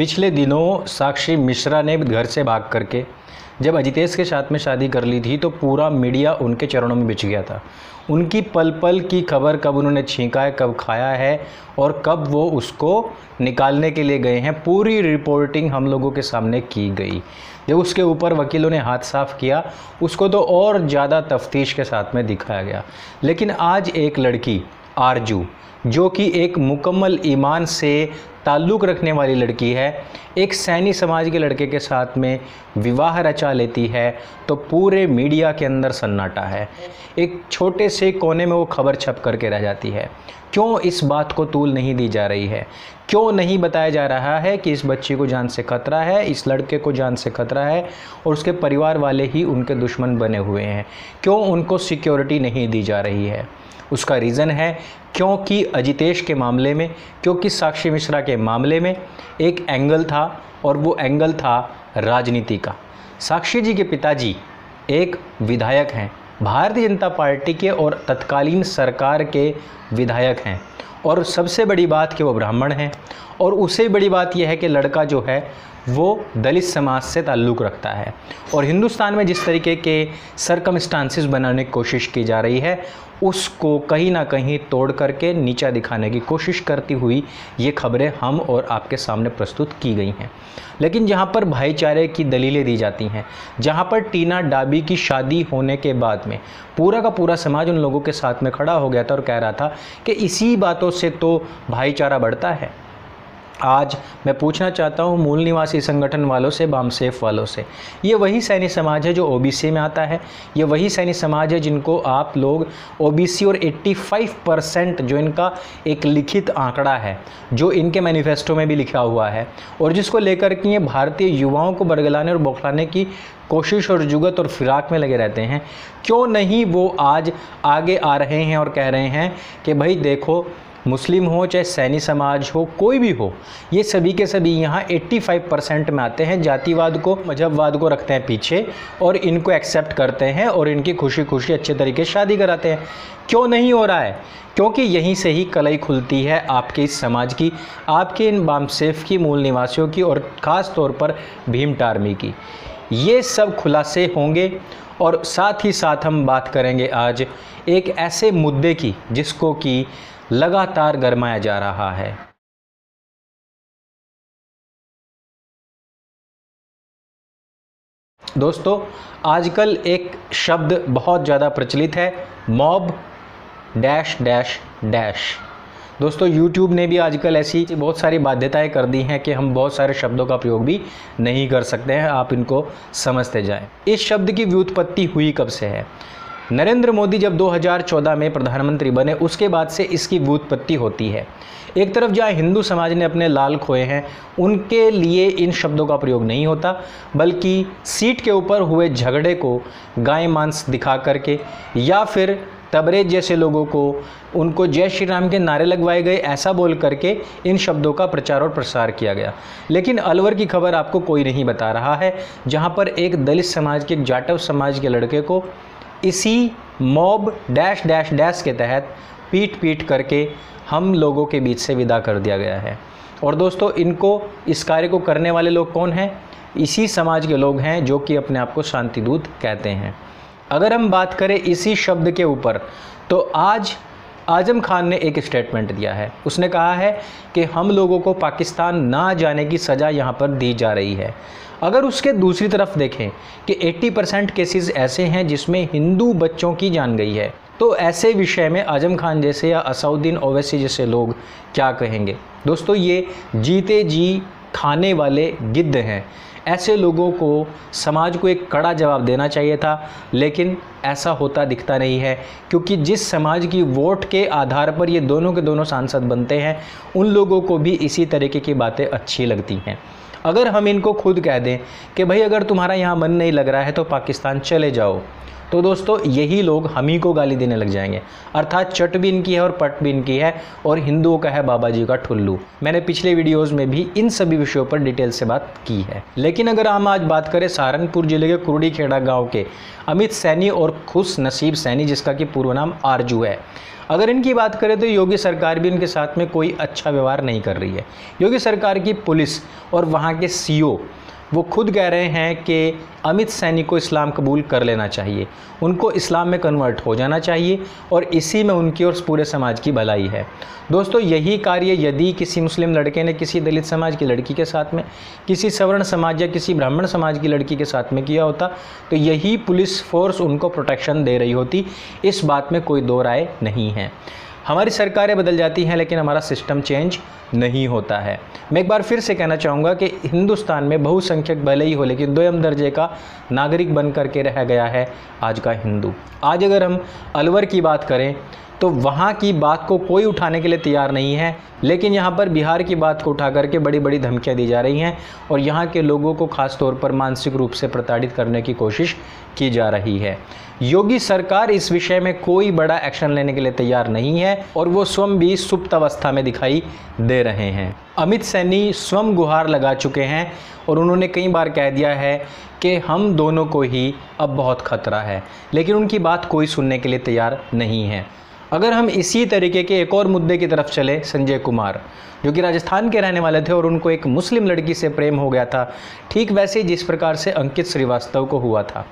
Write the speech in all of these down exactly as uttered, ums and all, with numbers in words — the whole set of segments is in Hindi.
पिछले दिनों साक्षी मिश्रा ने घर से भाग करके जब अजितेश के साथ में शादी कर ली थी तो पूरा मीडिया उनके चरणों में बिछ गया था। उनकी पल पल की खबर, कब उन्होंने छींका है, कब खाया है और कब वो उसको निकालने के लिए गए हैं, पूरी रिपोर्टिंग हम लोगों के सामने की गई। जब उसके ऊपर वकीलों ने हाथ साफ किया उसको तो और ज़्यादा तफ्तीश के साथ में दिखाया गया। लेकिन आज एक लड़की आरजू, जो कि एक मुकम्मल ईमान से ताल्लुक़ रखने वाली लड़की है, एक सैनी समाज के लड़के के साथ में विवाह रचा लेती है तो पूरे मीडिया के अंदर सन्नाटा है। एक छोटे से कोने में वो खबर छप करके रह जाती है। क्यों इस बात को तूल नहीं दी जा रही है? क्यों नहीं बताया जा रहा है कि इस बच्ची को जान से खतरा है, इस लड़के को जान से खतरा है और उसके परिवार वाले ही उनके दुश्मन बने हुए हैं? क्यों उनको सिक्योरिटी नहीं दी जा रही है? उसका रीज़न है क्योंकि अजितेश के मामले में, क्योंकि साक्षी मिश्रा के मामले में एक एंगल था और वो एंगल था राजनीति का। साक्षी जी के पिताजी एक विधायक हैं, भारतीय जनता पार्टी के और तत्कालीन सरकार के विधायक हैं और सबसे बड़ी बात कि वो ब्राह्मण हैं और उससे बड़ी बात यह है कि लड़का जो है वो दलित समाज से ताल्लुक़ रखता है। और हिंदुस्तान में जिस तरीके के सरकमस्टांसेस बनाने की कोशिश की जा रही है उसको कहीं ना कहीं तोड़ करके नीचा दिखाने की कोशिश करती हुई ये खबरें हम और आपके सामने प्रस्तुत की गई हैं। लेकिन जहाँ पर भाईचारे की दलीलें दी जाती हैं, जहाँ पर टीना डाबी की शादी होने के बाद में पूरा का पूरा समाज उन लोगों के साथ में खड़ा हो गया था और कह रहा था कि इसी बातों से तो भाईचारा बढ़ता है। आज मैं पूछना चाहता हूँ मूल निवासी संगठन वालों से, बामसेफ वालों से, ये वही सैनी समाज है जो ओबीसी में आता है, ये वही सैनी समाज है जिनको आप लोग ओबीसी और पचासी परसेंट जो इनका एक लिखित आंकड़ा है, जो इनके मैनिफेस्टो में भी लिखा हुआ है और जिसको लेकर के ये भारतीय युवाओं को बरगलाने और बौखलाने की कोशिश और जुगत और फिराक में लगे रहते हैं। क्यों नहीं वो आज आगे आ रहे हैं और कह रहे हैं कि भाई देखो, मुस्लिम हो चाहे सैनी समाज हो, कोई भी हो, ये सभी के सभी यहाँ पचासी परसेंट में आते हैं, जातिवाद को, मजहबवाद को रखते हैं पीछे और इनको एक्सेप्ट करते हैं और इनकी खुशी खुशी अच्छे तरीके से शादी कराते हैं। क्यों नहीं हो रहा है? क्योंकि यहीं से ही कलई खुलती है आपके इस समाज की, आपके इन बामसेफ की, मूल निवासियों की और ख़ास तौर पर भीम आर्मी की। ये सब खुलासे होंगे और साथ ही साथ हम बात करेंगे आज एक ऐसे मुद्दे की जिसको कि लगातार गरमाया जा रहा है। दोस्तों, आजकल एक शब्द बहुत ज़्यादा प्रचलित है, मॉब डैश डैश डैश। दोस्तों, यूट्यूब ने भी आजकल ऐसी बहुत सारी बाध्यताएं कर दी हैं कि हम बहुत सारे शब्दों का प्रयोग भी नहीं कर सकते हैं, आप इनको समझते जाएं। इस शब्द की व्युत्पत्ति हुई कब से है? नरेंद्र मोदी जब दो हज़ार चौदह में प्रधानमंत्री बने उसके बाद से इसकी व्युत्पत्ति होती है। एक तरफ जहाँ हिंदू समाज ने अपने लाल खोए हैं उनके लिए इन शब्दों का प्रयोग नहीं होता, बल्कि सीट के ऊपर हुए झगड़े को गाय मांस दिखा करके या फिर तबरेज जैसे लोगों को उनको जय श्री राम के नारे लगवाए गए, ऐसा बोल करके इन शब्दों का प्रचार और प्रसार किया गया। लेकिन अलवर की खबर आपको कोई नहीं बता रहा है, जहाँ पर एक दलित समाज के, एक जाटव समाज के लड़के को इसी मॉब डैश डैश डैश के तहत पीट पीट करके हम लोगों के बीच से विदा कर दिया गया है। और दोस्तों, इनको, इस कार्य को करने वाले लोग कौन हैं? इसी समाज के लोग हैं जो कि अपने आप को शांतिदूत कहते हैं। अगर हम बात करें इसी शब्द के ऊपर, तो आज आजम खान ने एक स्टेटमेंट दिया है। उसने कहा है कि हम लोगों को पाकिस्तान ना जाने की सज़ा यहाँ पर दी जा रही है। अगर उसके दूसरी तरफ देखें कि अस्सी परसेंट केसेस ऐसे हैं जिसमें हिंदू बच्चों की जान गई है, तो ऐसे विषय में आजम खान जैसे या असउद्दीन ओवैसी जैसे लोग क्या कहेंगे? दोस्तों, ये जीते जी खाने वाले गिद्ध हैं। ऐसे लोगों को समाज को एक कड़ा जवाब देना चाहिए था, लेकिन ऐसा होता दिखता नहीं है, क्योंकि जिस समाज की वोट के आधार पर ये दोनों के दोनों सांसद बनते हैं उन लोगों को भी इसी तरीके की बातें अच्छी लगती हैं। अगर हम इनको खुद कह दें कि भाई अगर तुम्हारा यहाँ मन नहीं लग रहा है तो पाकिस्तान चले जाओ, तो दोस्तों यही लोग हम ही को गाली देने लग जाएंगे। अर्थात चट भी इनकी है और पट भी इनकी है और हिंदुओं का है बाबा जी का ठुल्लू। मैंने पिछले वीडियोस में भी इन सभी विषयों पर डिटेल से बात की है। लेकिन अगर हम आज बात करें सहारनपुर जिले के कुरुड़ी खेड़ा गाँव के अमित सैनी और खुश नसीब सैनी, जिसका कि पूर्व नाम आरजू है, अगर इनकी बात करें तो योगी सरकार भी इनके साथ में कोई अच्छा व्यवहार नहीं कर रही है। योगी सरकार की पुलिस और वहाँ के सीओ वो खुद कह रहे हैं कि अमित सैनी को इस्लाम कबूल कर लेना चाहिए, उनको इस्लाम में कन्वर्ट हो जाना चाहिए और इसी में उनकी और पूरे समाज की भलाई है। दोस्तों, यही कार्य यदि किसी मुस्लिम लड़के ने किसी दलित समाज की लड़की के साथ में, किसी सवर्ण समाज या किसी ब्राह्मण समाज की लड़की के साथ में किया होता तो यही पुलिस फोर्स उनको प्रोटेक्शन दे रही होती। इस बात में कोई दो राय नहीं है। हमारी सरकारें बदल जाती हैं लेकिन हमारा सिस्टम चेंज नहीं होता है। मैं एक बार फिर से कहना चाहूँगा कि हिंदुस्तान में बहुसंख्यक भले ही हो लेकिन दोयम दर्जे का नागरिक बन करके रह गया है आज का हिंदू। आज अगर हम अलवर की बात करें तो वहाँ की बात को कोई उठाने के लिए तैयार नहीं है, लेकिन यहाँ पर बिहार की बात को उठा करके बड़ी बड़ी धमकियाँ दी जा रही हैं और यहाँ के लोगों को खास तौर पर मानसिक रूप से प्रताड़ित करने की कोशिश की जा रही है। योगी सरकार इस विषय में कोई बड़ा एक्शन लेने के लिए तैयार नहीं है और वो स्वयं भी सुप्त अवस्था में दिखाई दे रहे हैं। अमित सैनी स्वयं गुहार लगा चुके हैं और उन्होंने कई बार कह दिया है कि हम दोनों को ही अब बहुत खतरा है, लेकिन उनकी बात कोई सुनने के लिए तैयार नहीं है। अगर हम इसी तरीके के एक और मुद्दे की तरफ चले, संजय कुमार जो कि राजस्थान के रहने वाले थे और उनको एक मुस्लिम लड़की से प्रेम हो गया था, ठीक वैसे जिस प्रकार से अंकित श्रीवास्तव को हुआ था,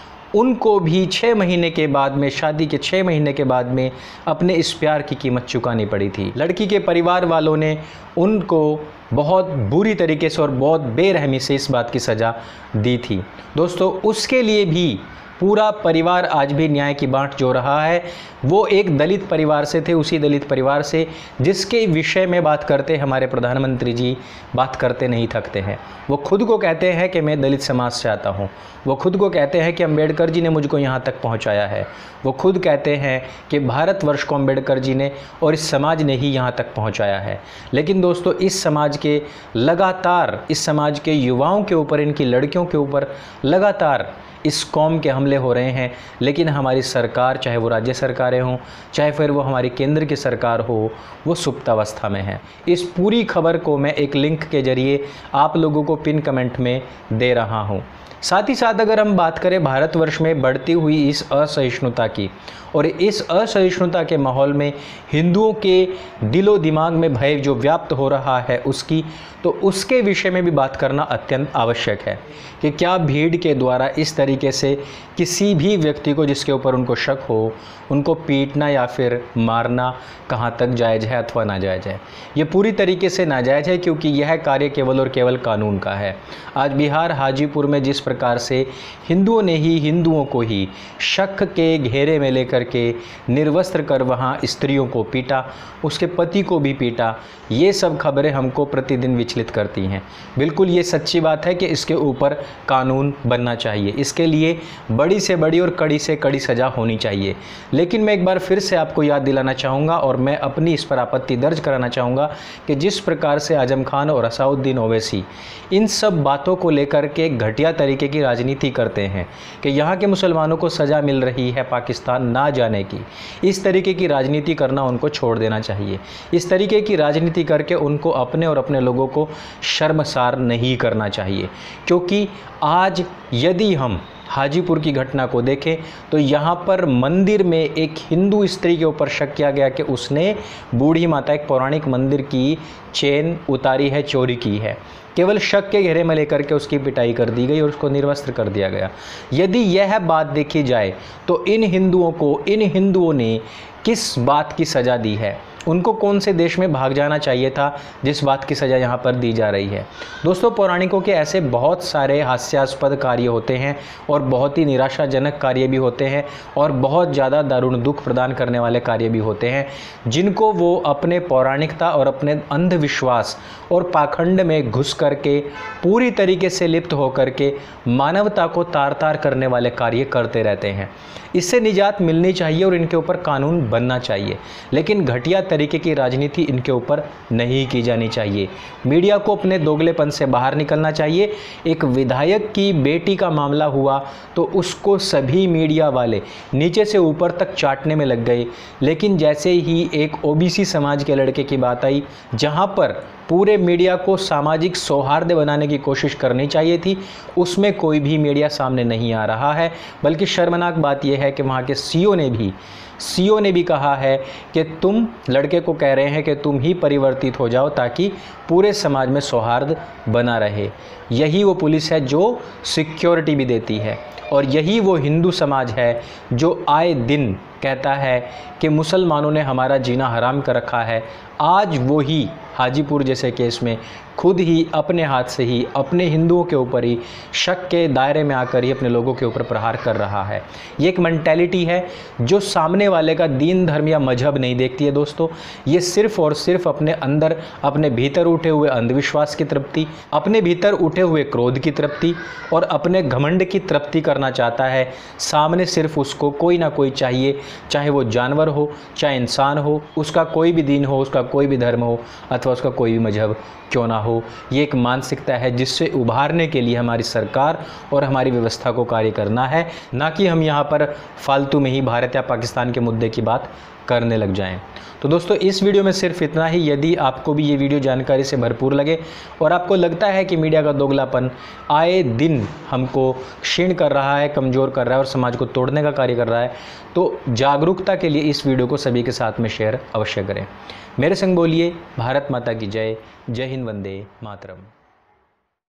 उनको भी छः महीने के बाद में, शादी के छः महीने के बाद में अपने इस प्यार की कीमत चुकानी पड़ी थी। लड़की के परिवार वालों ने उनको बहुत बुरी तरीके से और बहुत बेरहमी से इस बात की सज़ा दी थी। दोस्तों, उसके लिए भी पूरा परिवार आज भी न्याय की बांट जो रहा है। वो एक दलित परिवार से थे, उसी दलित परिवार से जिसके विषय में बात करते हमारे प्रधानमंत्री जी बात करते नहीं थकते हैं। वो खुद को कहते हैं कि मैं दलित समाज से आता हूँ, वो खुद को कहते हैं कि अम्बेडकर जी ने मुझको यहाँ तक पहुँचाया है, वो खुद कहते हैं कि भारतवर्ष को अम्बेडकर जी ने और इस समाज ने ही यहाँ तक पहुँचाया है। लेकिन दोस्तों, इस समाज के लगातार इस समाज के युवाओं के ऊपर, इनकी लड़कियों के ऊपर लगातार इस कौम के हमले हो रहे हैं, लेकिन हमारी सरकार, चाहे वो राज्य सरकारें हों, चाहे फिर वो हमारी केंद्र की सरकार हो, वो सुप्तावस्था में है। इस पूरी खबर को मैं एक लिंक के जरिए आप लोगों को पिन कमेंट में दे रहा हूँ। साथ ही साथ अगर हम बात करें भारतवर्ष में बढ़ती हुई इस असहिष्णुता की और इस असहिष्णुता के माहौल में हिंदुओं के दिलो दिमाग में भय जो व्याप्त हो रहा है उसकी, तो उसके विषय में भी बात करना अत्यंत आवश्यक है कि क्या भीड़ के द्वारा इस तरीके से किसी भी व्यक्ति को जिसके ऊपर उनको शक हो, उनको पीटना या फिर मारना कहाँ तक जायज़ है अथवा नाजायज़ है। ये पूरी तरीके से नाजायज़ है क्योंकि यह कार्य केवल और केवल कानून का है। आज बिहार हाजीपुर में जिस प्रकार से हिंदुओं ने ही हिंदुओं को ही शक के घेरे में लेकर के निर्वस्त्र कर वहाँ स्त्रियों को पीटा, उसके पति को भी पीटा, ये सब खबरें हमको प्रतिदिन विचलित करती हैं। बिल्कुल ये सच्ची बात है कि इसके ऊपर कानून बनना चाहिए, इसके लिए बड़ी से बड़ी और कड़ी से कड़ी सज़ा होनी चाहिए। लेकिन मैं एक बार फिर से आपको याद दिलाना चाहूँगा और मैं अपनी इस पर आपत्ति दर्ज कराना चाहूँगा कि जिस प्रकार से आजम खान और असाउद्दीन ओवैसी इन सब बातों को लेकर के घटिया तरीके की राजनीति करते हैं कि यहाँ के मुसलमानों को सज़ा मिल रही है पाकिस्तान ना जाने की, इस तरीके की राजनीति करना उनको छोड़ देना चाहिए। इस तरीके की राजनीति करके उनको अपने और अपने लोगों को शर्मसार नहीं करना चाहिए, क्योंकि आज यदि हम हाजीपुर की घटना को देखें तो यहाँ पर मंदिर में एक हिंदू स्त्री के ऊपर शक किया गया कि उसने बूढ़ी माता, एक पौराणिक मंदिर की चेन उतारी है, चोरी की है। केवल शक के घेरे में लेकर के उसकी पिटाई कर दी गई और उसको निर्वस्त्र कर दिया गया। यदि यह बात देखी जाए तो इन हिंदुओं को, इन हिंदुओं ने किस बात की सज़ा दी है, उनको कौन से देश में भाग जाना चाहिए था जिस बात की सज़ा यहाँ पर दी जा रही है। दोस्तों, पौराणिकों के ऐसे बहुत सारे हास्यास्पद कार्य होते हैं और बहुत ही निराशाजनक कार्य भी होते हैं और बहुत ज़्यादा दारुण दुख प्रदान करने वाले कार्य भी होते हैं, जिनको वो अपने पौराणिकता और अपने अंधविश्वास और पाखंड में घुस करके पूरी तरीके से लिप्त होकर के मानवता को तार तार करने वाले कार्य करते रहते हैं। इससे निजात मिलनी चाहिए और इनके ऊपर कानून बनना चाहिए, लेकिन घटिया तरीके की राजनीति इनके ऊपर नहीं की जानी चाहिए। मीडिया को अपने दोगलेपन से बाहर निकलना चाहिए। एक विधायक की बेटी का मामला हुआ तो उसको सभी मीडिया वाले नीचे से ऊपर तक चाटने में लग गए, लेकिन जैसे ही एक ओबीसी समाज के लड़के की बात आई, जहां पर पूरे मीडिया को सामाजिक सौहार्द बनाने की कोशिश करनी चाहिए थी, उसमें कोई भी मीडिया सामने नहीं आ रहा है। बल्कि शर्मनाक बात यह है कि वहाँ के सीईओ ने भी सीईओ ने भी कहा है कि तुम लड़के को कह रहे हैं कि तुम ही परिवर्तित हो जाओ ताकि पूरे समाज में सौहार्द बना रहे। यही वो पुलिस है जो सिक्योरिटी भी देती है, और यही वो हिंदू समाज है जो आए दिन कहता है कि मुसलमानों ने हमारा जीना हराम कर रखा है। आज वो ही हाजीपुर जैसे केस में खुद ही अपने हाथ से ही अपने हिंदुओं के ऊपर ही शक के दायरे में आकर ही अपने लोगों के ऊपर प्रहार कर रहा है। ये एक मेंटालिटी है जो सामने वाले का दीन धर्म या मजहब नहीं देखती है दोस्तों। ये सिर्फ और सिर्फ अपने अंदर अपने भीतर उठे हुए अंधविश्वास की तृप्ति, अपने भीतर उठे हुए क्रोध की तृप्ति और अपने घमंड की तृप्ति करना चाहता है। सामने सिर्फ उसको कोई ना कोई चाहिए, चाहे वो जानवर हो चाहे इंसान हो, उसका कोई भी दीन हो, उसका कोई भी धर्म हो अथवा उसका कोई भी मजहब क्यों ना हो। ये एक मानसिकता है जिससे उभारने के लिए हमारी सरकार और हमारी व्यवस्था को कार्य करना है, ना कि हम यहाँ पर फालतू में ही भारत या पाकिस्तान के मुद्दे की बात करने लग जाएं। तो दोस्तों इस वीडियो में सिर्फ इतना ही। यदि आपको भी ये वीडियो जानकारी से भरपूर लगे और आपको लगता है कि मीडिया का दोगलापन आए दिन हमको क्षीण कर रहा है, कमज़ोर कर रहा है और समाज को तोड़ने का कार्य कर रहा है, तो जागरूकता के लिए इस वीडियो को सभी के साथ में शेयर अवश्य करें। मेरे संग बोलिए भारत माता की जय। जय हिंद, वंदे मातरम।